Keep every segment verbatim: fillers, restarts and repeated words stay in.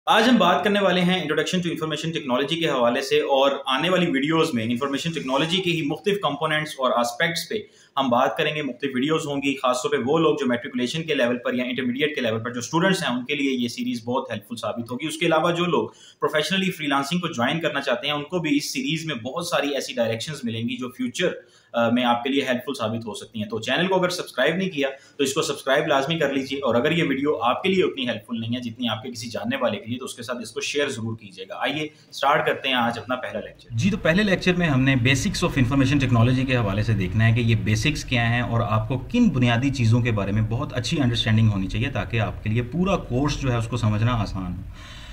आज हम बात करने वाले हैं इंट्रोडक्शन टू इंफॉर्मेशन टेक्नोलॉजी के हवाले से, और आने वाली वीडियोस में इंफॉर्मेशन टेक्नोलॉजी के ही मुख्तलिफ कंपोनेंट्स और एस्पेक्ट्स पे हम बात करेंगे। मुख्तलिफ वीडियोस होंगी, खासतौर पे वो लोग जो मेट्रिकुलेशन के लेवल पर या इंटरमीडिएट के लेवल पर जो स्टूडेंट्स हैं उनके लिए ये सीरीज़ बहुत हेल्पफुल साबित होगी। उसके अलावा जो लोग प्रोफेशनली फ्रीलांसिंग को ज्वाइन करना चाहते हैं उनको भी इस सीरीज़ में बहुत सारी ऐसी डायरेक्शंस मिलेंगी जो फ्यूचर में आपके लिए हेल्पफुल साबित हो सकती हैं। तो चैनल को अगर सब्सक्राइब नहीं किया तो इसको सब्सक्राइब लाजमी कर लीजिए, और अगर ये वीडियो आपके लिए उतनी हेल्पफुल नहीं है जितनी आपके किसी जानने वाले के लिए, तो उसके साथ इसको शेयर जरूर कीजिएगा। आइए स्टार्ट करते हैं आज अपना पहला लेक्चर। जी, तो पहले लेक्चर में हमने बेसिक्स ऑफ इंफॉर्मेशन टेक्नोलॉजी के हवाले से देखना है कि ये बेसिक्स क्या हैं और आपको किन बुनियादी चीज़ों के बारे में बहुत अच्छी अंडरस्टैंडिंग होनी चाहिए ताकि आपके लिए पूरा कोर्स जो है उसको समझना आसान हो।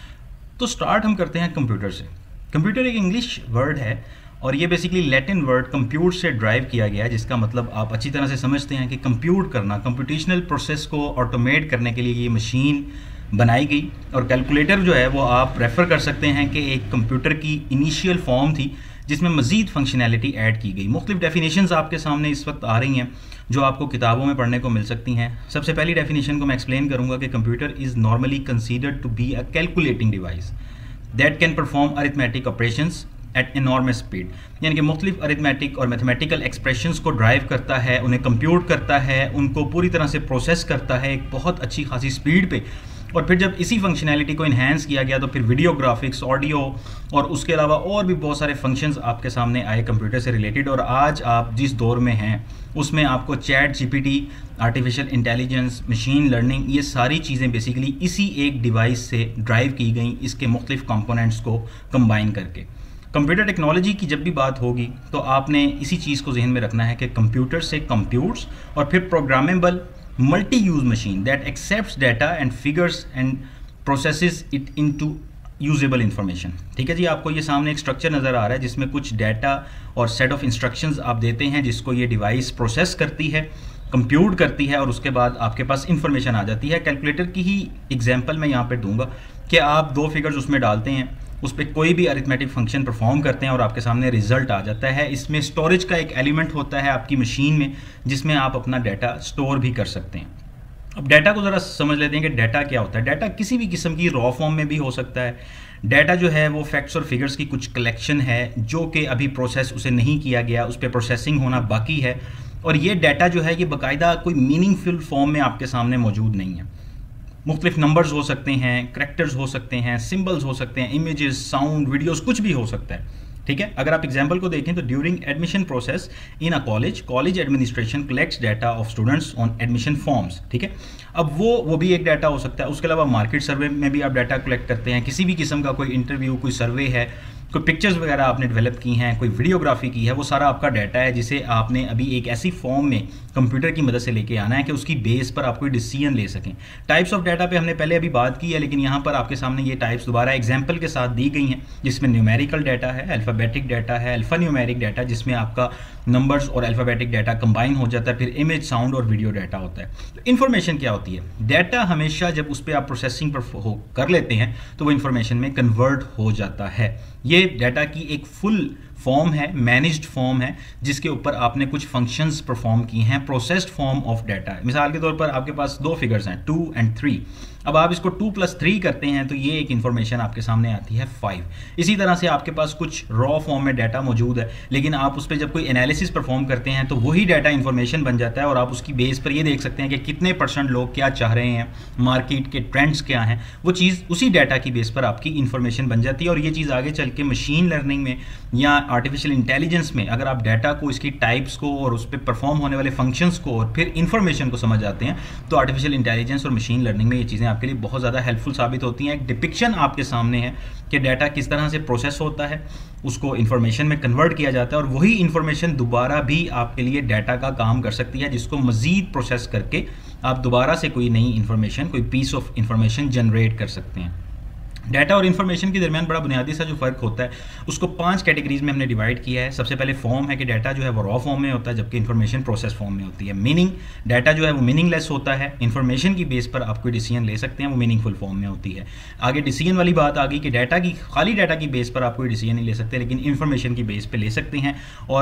तो स्टार्ट हम करते हैं कंप्यूटर से। कंप्यूटर एक इंग्लिश वर्ड है और ये बेसिकली लैटिन वर्ड कंप्यूट से ड्राइव किया गया है, जिसका मतलब आप अच्छी तरह से समझते हैं कि कंप्यूट करना, कंप्यूटेशनल प्रोसेस को ऑटोमेट करने के लिए ये मशीन बनाई गई। और कैलकुलेटर जो है वो आप रेफ़र कर सकते हैं कि एक कंप्यूटर की इनिशियल फॉर्म थी जिसमें मज़ीद फंक्शनैलिटी ऐड की गई। मुख्तलिफ डेफिनेशंस आपके सामने इस वक्त आ रही हैं जो आपको किताबों में पढ़ने को मिल सकती हैं। सबसे पहली डेफिनेशन को मैं एक्सप्लेन करूँगा कि computer is normally considered to be a calculating device that can perform arithmetic operations at enormous speed, यानी कि मुख्तलिफ अरिथमेटिक और मैथमेटिकल एक्सप्रेशंस को ड्राइव करता है, उन्हें कंप्यूट करता है, उनको पूरी तरह से प्रोसेस करता है एक बहुत अच्छी खासी स्पीड पे। और फिर जब इसी फंक्शनैलिटी को इन्हेंस किया गया तो फिर वीडियो ग्राफिक्स, ऑडियो और उसके अलावा और भी बहुत सारे फंक्शंस आपके सामने आए कंप्यूटर से रिलेटेड। और आज आप जिस दौर में हैं उसमें आपको chat GPT, artificial intelligence, machine learning, ये सारी चीज़ें बेसिकली इसी एक डिवाइस से ड्राइव की गई, इसके मुख्तलिफ कंपोनेंट्स को कंबाइन करके। कंप्यूटर टेक्नोलॉजी की जब भी बात होगी तो आपने इसी चीज़ को जहन में रखना है कि कंप्यूटर से कंप्यूट्स और फिर programmable multi use machine that accepts data and figures and processes it into usable information. ठीक है जी, आपको ये सामने एक स्ट्रक्चर नज़र आ रहा है जिसमें कुछ डाटा और सेट ऑफ इंस्ट्रक्शंस आप देते हैं जिसको ये डिवाइस प्रोसेस करती है, कंप्यूट करती है और उसके बाद आपके पास इंफॉर्मेशन आ जाती है। कैलकुलेटर की ही एग्जांपल मैं यहाँ पे दूंगा कि आप दो फिगर्स उसमें डालते हैं, उस पर कोई भी अरिथमेटिक फंक्शन परफॉर्म करते हैं और आपके सामने रिजल्ट आ जाता है। इसमें स्टोरेज का एक एलिमेंट होता है आपकी मशीन में जिसमें आप अपना डाटा स्टोर भी कर सकते हैं। अब डाटा को ज़रा समझ लेते हैं कि डाटा क्या होता है। डाटा किसी भी किस्म की रॉ फॉर्म में भी हो सकता है। डाटा जो है वो फैक्ट्स और फिगर्स की कुछ कलेक्शन है जो कि अभी प्रोसेस उसे नहीं किया गया, उस पर प्रोसेसिंग होना बाकी है। और ये डाटा जो है ये बाकायदा कोई मीनिंगफुल फॉर्म में आपके सामने मौजूद नहीं है। मुख्तलिफ नंबर्स हो सकते हैं, करैक्टर्स हो सकते हैं, सिंबल्स हो सकते हैं, इमेजेस, साउंड, वीडियोस, कुछ भी हो सकता है। ठीक है, अगर आप एग्जांपल को देखें तो during admission process in a college, college administration collects data of students on admission forms. ठीक है, अब वो वो भी एक डाटा हो सकता है। उसके अलावा मार्केट सर्वे में भी आप डाटा कलेक्ट करते हैं। किसी भी किस्म का कोई इंटरव्यू, कोई सर्वे है, कोई पिक्चर्स वगैरह आपने डेवलप की हैं, कोई वीडियोग्राफी की है, वो सारा आपका डाटा है जिसे आपने अभी एक ऐसी फॉर्म में कंप्यूटर की मदद से लेके आना है कि उसकी बेस पर आप कोई डिसीजन ले सकें। टाइप्स ऑफ डाटा पे हमने पहले अभी बात की है, लेकिन यहाँ पर आपके सामने ये टाइप्स दोबारा एग्जाम्पल के साथ दी गई हैं, जिसमें न्यूमेरिकल डाटा है, अल्फ़ाबेटिक डाटा है, अल्फ़ा न्यूमेरिक डाटा जिसमें आपका नंबर्स और अल्फ़ाबेटिक डाटा कंबाइन हो जाता है, फिर इमेज, साउंड और वीडियो डाटा होता है। तो इन्फॉर्मेशन क्या होती है? डाटा हमेशा जब उस पर आप प्रोसेसिंग पर हो कर लेते हैं तो वो इन्फॉर्मेशन में कन्वर्ट हो जाता है। ये डाटा की एक फुल फॉर्म है, मैनेज्ड फॉर्म है, जिसके ऊपर आपने कुछ फंक्शंस परफॉर्म की हैं। प्रोसेस्ड फॉर्म ऑफ डाटा, मिसाल के तौर पर आपके पास दो फिगर्स हैं, टू एंड थ्री। अब आप इसको टू प्लस थ्री करते हैं तो ये एक इन्फॉर्मेशन आपके सामने आती है फाइव। इसी तरह से आपके पास कुछ रॉ फॉर्म में डाटा मौजूद है, लेकिन आप उस पर जब कोई एनालिसिस परफॉर्म करते हैं तो वही डाटा इन्फॉर्मेशन बन जाता है और आप उसकी बेस पर ये देख सकते हैं कि कितने परसेंट लोग क्या चाह रहे हैं, मार्केट के ट्रेंड्स क्या हैं। वो चीज़ उसी डाटा की बेस पर आपकी इन्फॉर्मेशन बन जाती है। और ये चीज़ आगे चल के मशीन लर्निंग में या आर्टिफिशियल इंटेलिजेंस में अगर आप डाटा को, इसकी टाइप्स को और उस पर परफॉर्म होने वाले फंक्शंस को और फिर इन्फॉर्मेशन को समझ आते हैं तो आर्टिफिशियल इंटेलिजेंस और मशीन लर्निंग में ये चीज़ें आपके लिए बहुत ज़्यादा हेल्पफुल साबित होती हैं। एक डिपिक्शन आपके सामने है कि डाटा किस तरह से प्रोसेस होता है, उसको इन्फॉर्मेशन में कन्वर्ट किया जाता है और वही इन्फॉर्मेशन दोबारा भी आपके लिए डाटा का काम कर सकती है, जिसको मज़ीद प्रोसेस करके आप दोबारा से कोई नई इन्फॉर्मेशन, कोई पीस ऑफ इन्फॉर्मेशन जनरेट कर सकते हैं। डाटा और इन्फॉर्मेशन के दरमियान बड़ा बुनियादी सा जो फ़र्क होता है उसको पांच कैटेगरीज में हमने डिवाइड किया है। सबसे पहले फॉर्म है कि डाटा जो है वो रॉ फॉर्म में होता है जबकि इन्फॉर्मेशन प्रोसेस फॉर्म में होती है। मीनिंग, डाटा जो है वो मीनिंगलेस होता है, इन्फॉर्मेशन की बेस पर आप कोई डिसीजन ले सकते हैं, वो मीनिंगफुल फॉर्म में होती है। आगे डिसीजन वाली बात आ गई कि डाटा की, खाली डाटा की बेस पर आप कोई डिसीजन नहीं ले सकते, लेकिन इन्फॉर्मेशन की बेस पर ले सकते हैं। और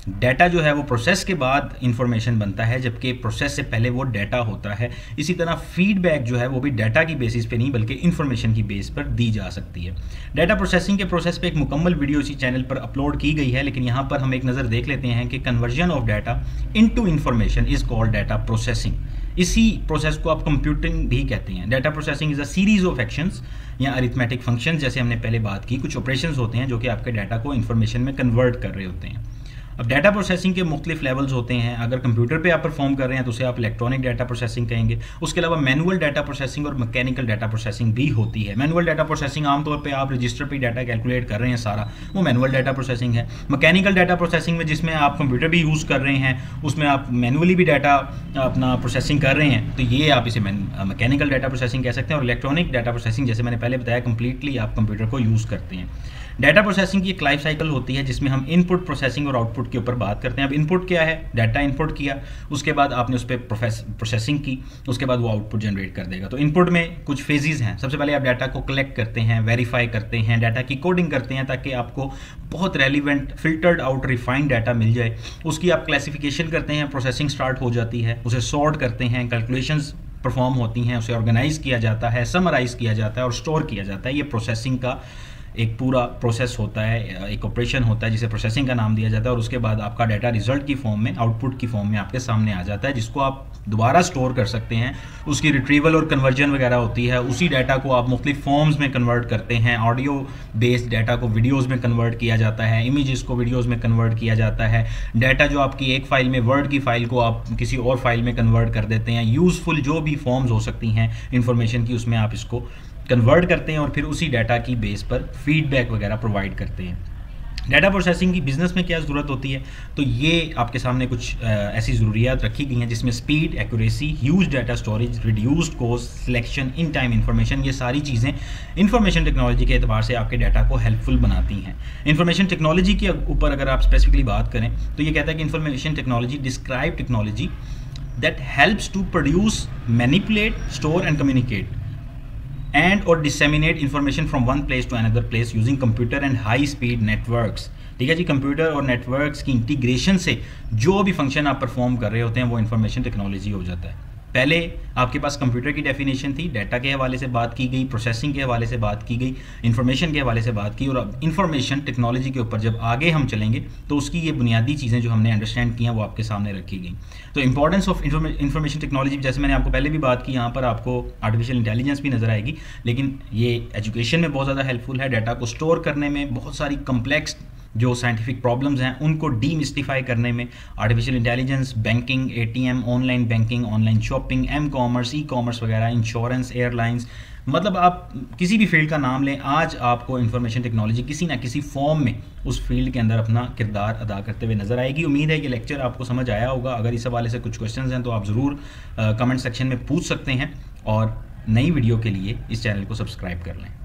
डाटा जो है वो प्रोसेस के बाद इंफॉर्मेशन बनता है, जबकि प्रोसेस से पहले वो डाटा होता है। इसी तरह फीडबैक जो है वो भी डाटा की बेसिस पे नहीं बल्कि इंफॉर्मेशन की बेस पर दी जा सकती है। डाटा प्रोसेसिंग के प्रोसेस पे एक मुकम्मल वीडियो इसी चैनल पर अपलोड की गई है, लेकिन यहाँ पर हम एक नज़र देख लेते हैं कि conversion of data into information is called data processing. इसी प्रोसेस को आप कंप्यूटिंग भी कहते हैं। Data processing is a series of actions या अरिथमेटिक फंक्शंस, जैसे हमने पहले बात की, कुछ ऑपरेशंस होते हैं जो कि आपके डाटा को इंफॉर्मेशन में कन्वर्ट कर रहे होते हैं। अब डाटा प्रोसेसिंग के मुख्तलिफ लेवल्स होते हैं। अगर कंप्यूटर पे आप परफॉर्म कर रहे हैं तो उसे आप इलेक्ट्रॉनिक डाटा प्रोसेसिंग कहेंगे। उसके अलावा मैनुअल डाटा प्रोसेसिंग और मैकेनिकल डाटा प्रोसेसिंग भी होती है। मैनुअल डाटा प्रोसेसिंग आमतौर पे आप रजिस्टर पे डाटा कैलकुलेट कर रहे हैं सारा, वो मैनुअल डाटा प्रोसेसिंग है। मैकेनिकल डाटा प्रोसेसिंग में जिसमें आप कंप्यूटर भी यूज़ कर रहे हैं, उसमें आप मैनुअली भी डाटा अपना प्रोसेसिंग कर रहे हैं, तो ये आप इसे मैकेनिकल डाटा प्रोसेसिंग कह सकते हैं। और इलेक्ट्रॉनिक डाटा प्रोसेसिंग जैसे मैंने पहले बताया, कम्प्लीटली आप कंप्यूटर को यूज़ करते हैं। डाटा प्रोसेसिंग की एक लाइफ साइकिल होती है जिसमें हम इनपुट प्रोसेसिंग और आउटपुट के ऊपर बात करते हैं। अब इनपुट क्या है? डाटा इनपुट किया, उसके बाद आपने उस पर प्रोसेसिंग की, उसके बाद वो आउटपुट जनरेट कर देगा। तो इनपुट में कुछ फेजेस हैं। सबसे पहले आप डाटा को कलेक्ट करते हैं, वेरीफाई करते हैं, डाटा की कोडिंग करते हैं ताकि आपको बहुत relevant filtered out refined data मिल जाए। उसकी आप क्लासिफिकेशन करते हैं, प्रोसेसिंग स्टार्ट हो जाती है, उसे सॉर्ट करते हैं, कैलकुलेशंस परफॉर्म होती हैं, उसे ऑर्गेनाइज किया जाता है, समराइज किया जाता है और स्टोर किया जाता है। ये प्रोसेसिंग का एक पूरा प्रोसेस होता है, एक ऑपरेशन होता है जिसे प्रोसेसिंग का नाम दिया जाता है। और उसके बाद आपका डाटा रिजल्ट की फॉर्म में, आउटपुट की फॉर्म में आपके सामने आ जाता है, जिसको आप दोबारा स्टोर कर सकते हैं। उसकी रिट्रीवल और कन्वर्जन वगैरह होती है। उसी डाटा को आप मुख्तलिफ फॉर्म्स में कन्वर्ट करते हैं। ऑडियो बेस्ड डाटा को वीडियोज़ में कन्वर्ट किया जाता है, इमेजेस को वीडियोज़ में कन्वर्ट किया जाता है। डाटा जो आपकी एक फ़ाइल में, वर्ड की फ़ाइल को आप किसी और फाइल में कन्वर्ट कर देते हैं। यूज़फुल जो भी फॉर्म्स हो सकती हैं इंफॉर्मेशन की, उसमें आप इसको कन्वर्ट करते हैं और फिर उसी डाटा की बेस पर फीडबैक वगैरह प्रोवाइड करते हैं। डाटा प्रोसेसिंग की बिजनेस में क्या ज़रूरत होती है? तो ये आपके सामने कुछ आ, ऐसी ज़रूरियात रखी गई हैं जिसमें speed, accuracy, huge data storage, reduced cost, selection, in time information, ये सारी चीज़ें इंफॉर्मेशन टेक्नोलॉजी के एतबार से आपके डाटा को हेल्पफुल बनाती हैं। इंफॉर्मेशन टेक्नोलॉजी के ऊपर अगर आप स्पेसिफिकली बात करें तो ये कहता है कि information technology describe technology that helps to produce, manipulate, store and communicate and or disseminate information from one place to another place using computer and high speed networks। ठीक है जी, कंप्यूटर और नेटवर्क्स की इंटीग्रेशन से जो भी function आप perform कर रहे होते हैं वो इंफॉर्मेशन टेक्नोलॉजी हो जाता है। पहले आपके पास कंप्यूटर की डेफिनेशन थी, डाटा के हवाले से बात की गई, प्रोसेसिंग के हवाले से बात की गई, इंफॉर्मेशन के हवाले से बात की, और अब इंफॉर्मेशन टेक्नोलॉजी के ऊपर जब आगे हम चलेंगे तो उसकी ये बुनियादी चीज़ें जो हमने अंडरस्टैंड की हैं वो आपके सामने रखी गई। तो इंपॉर्टेंस ऑफ इंफॉर्मेशन टेक्नोलॉजी, जैसे मैंने आपको पहले भी बात की, यहाँ पर आपको आर्टिफिशियल इंटेलिजेंस भी नज़र आएगी, लेकिन ये एजुकेशन में बहुत ज़्यादा हेल्पफुल है। डाटा को स्टोर करने में, बहुत सारी कम्प्लेक्स जो साइंटिफिक प्रॉब्लम्स हैं उनको डीमिस्टिफाई करने में artificial intelligence, banking, ATM, online banking, online shopping, M commerce, E commerce वगैरह, इंश्योरेंस, एयरलाइंस, मतलब आप किसी भी फील्ड का नाम लें, आज आपको इंफॉर्मेशन टेक्नोलॉजी किसी ना किसी फॉर्म में उस फील्ड के अंदर अपना किरदार अदा करते हुए नजर आएगी। उम्मीद है कि लेक्चर आपको समझ आया होगा। अगर इस हवाले से कुछ क्वेश्चंस हैं तो आप ज़रूर कमेंट सेक्शन में पूछ सकते हैं, और नई वीडियो के लिए इस चैनल को सब्सक्राइब कर लें।